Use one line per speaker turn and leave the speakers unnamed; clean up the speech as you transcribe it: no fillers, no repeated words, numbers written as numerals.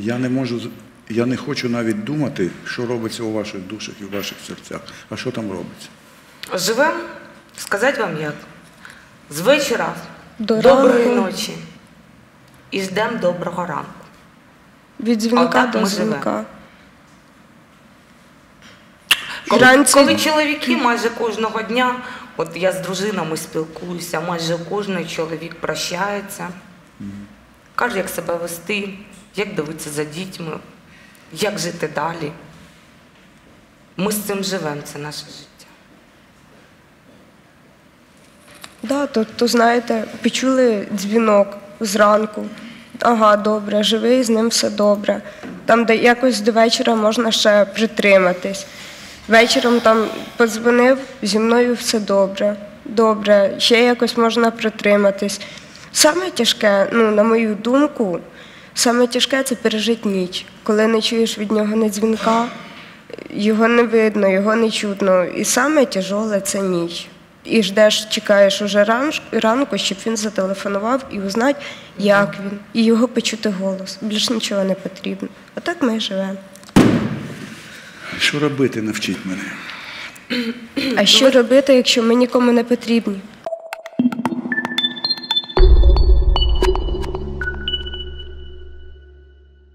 Я не хочу навіть думати, що робиться у ваших душах і у ваших серцях. А що там робиться?
Живемо, сказати вам як, з вечора
До
доброї
ранку.
ночі і ждемо доброго ранку.
Від дзвінка
Отак
до
ми
дзвінка.
Коли чоловіки майже кожного дня, от я з дружинами спілкуюся, майже кожен чоловік прощається, каже, як себе вести, як дивитися за дітьми, як жити далі. Ми з цим живемо, це наше життя.
Да, то, знаєте, почули дзвінок зранку. Ага, добре, живий, з ним все добре. Там де якось до вечора можна ще притриматись. Вечором там подзвонив, зі мною все добре. Добре, ще якось можна притриматись. Саме тяжке, на мою думку, саме тяжке – це пережити ніч. Коли не чуєш від нього ні дзвінка, його не видно, його не чутно. І саме тяжоле – це ніч. І ждеш, чекаєш уже ранку, щоб він зателефонував і узнати, як він. І його почути голос. Більш нічого не потрібно. Отак ми живемо.
Що робити, навчіть мене.
А що робити, якщо ми нікому не потрібні?